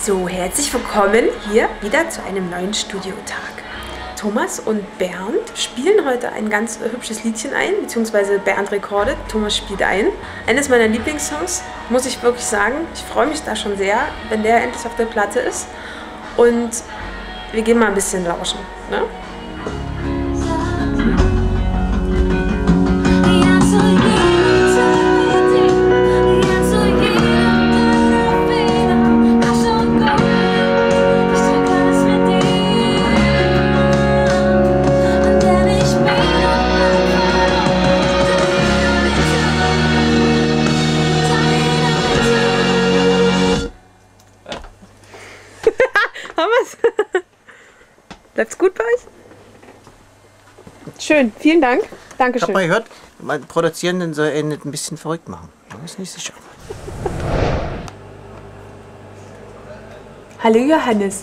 So, herzlich willkommen hier wieder zu einem neuen Studiotag. Thomas und Bernd spielen heute ein ganz hübsches Liedchen ein, beziehungsweise Bernd recordet, Thomas spielt ein. Eines meiner Lieblingssongs, muss ich wirklich sagen. Ich freue mich da schon sehr, wenn der endlich auf der Platte ist. Und wir gehen mal ein bisschen lauschen, ne? Haben wir's? Läuft's gut bei euch? Schön, vielen Dank. Dankeschön. Ich habe mal gehört, mein Produzierenden soll ihn nicht ein bisschen verrückt machen. Ich bin nicht sicher. Hallo Johannes.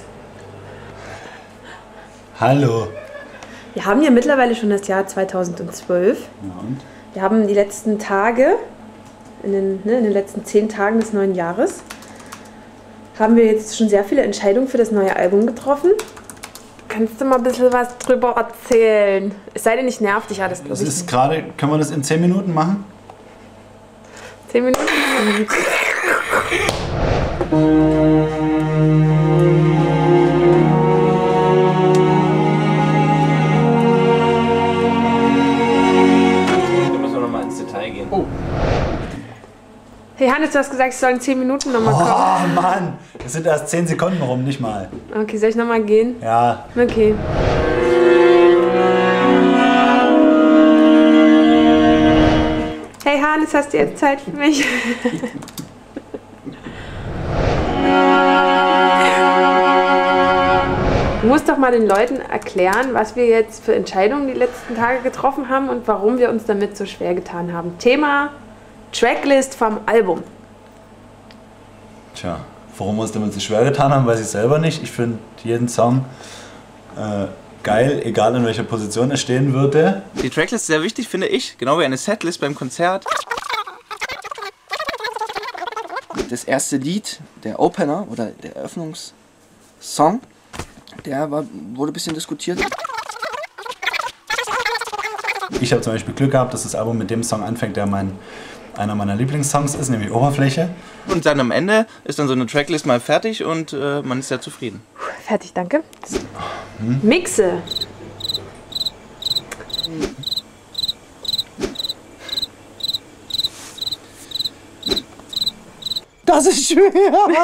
Hallo. Wir haben ja mittlerweile schon das Jahr 2012. Ja, und? Wir haben die letzten Tage, in den letzten 10 Tagen des neuen Jahres, haben wir jetzt schon sehr viele Entscheidungen für das neue Album getroffen. Kannst du mal ein bisschen was drüber erzählen? Es sei denn, ich nerv dich alles, glaube ich. Das ist gerade, können wir das in 10 Minuten machen? 10 Minuten? Da müssen wir nochmal ins Detail gehen. Oh. Hey Hannes, du hast gesagt, ich soll in 10 Minuten nochmal kommen. Oh Mann, es sind erst 10 Sekunden rum, nicht mal. Okay, soll ich nochmal gehen? Ja. Okay. Hey Hannes, hast du jetzt Zeit für mich? Du musst doch mal den Leuten erklären, was wir jetzt für Entscheidungen die letzten Tage getroffen haben und warum wir uns damit so schwer getan haben. Thema Tracklist vom Album. Tja, warum wir uns damit so schwer getan haben, weiß ich selber nicht. Ich finde jeden Song geil, egal in welcher Position er stehen würde. Die Tracklist ist sehr wichtig, finde ich, genau wie eine Setlist beim Konzert. Das erste Lied, der Opener oder der Eröffnungssong, wurde ein bisschen diskutiert. Ich habe zum Beispiel Glück gehabt, dass das Album mit dem Song anfängt, der einer meiner Lieblingssongs ist, nämlich Oberfläche. Und dann am Ende ist dann so eine Tracklist mal fertig und man ist sehr zufrieden. Fertig, danke. Mixe. Das ist schwer!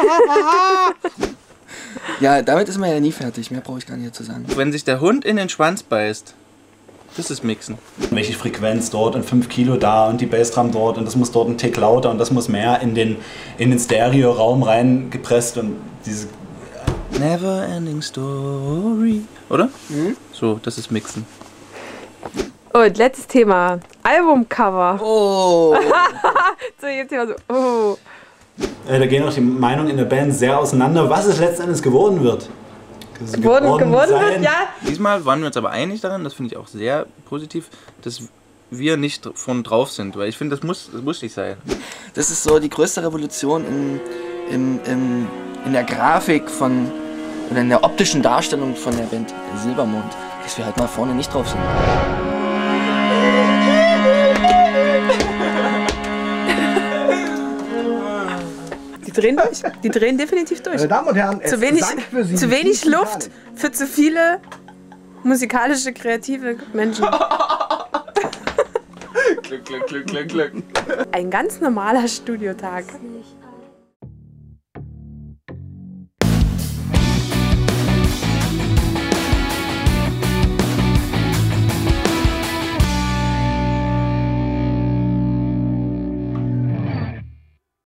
Ja, damit ist man ja nie fertig. Mehr brauche ich gar nicht zu sagen. Wenn sich der Hund in den Schwanz beißt, das ist Mixen. Welche Frequenz dort und 5 Kilo da und die Bassdrum dort und das muss dort ein Tick lauter und das muss mehr in den Stereo-Raum reingepresst und diese... Never ending story. Oder? Mhm. So, das ist Mixen. Und letztes Thema. Albumcover. Oh! So, jetzt hier so. Oh. Da gehen auch die Meinungen in der Band sehr auseinander, was es letzten Endes geworden wird. Geworden wird, ja. Diesmal waren wir uns aber einig daran, das finde ich auch sehr positiv, dass wir nicht von drauf sind, weil ich finde, das muss nicht sein. Das ist so die größte Revolution in der Grafik oder in der optischen Darstellung von der Band Silbermond, dass wir halt mal vorne nicht drauf sind. Die drehen definitiv durch. Meine Damen und Herren, Zu wenig Luft für zu viele musikalische, kreative Menschen. Glück, Glück, Glück, Glück, Glück. Ein ganz normaler Studiotag.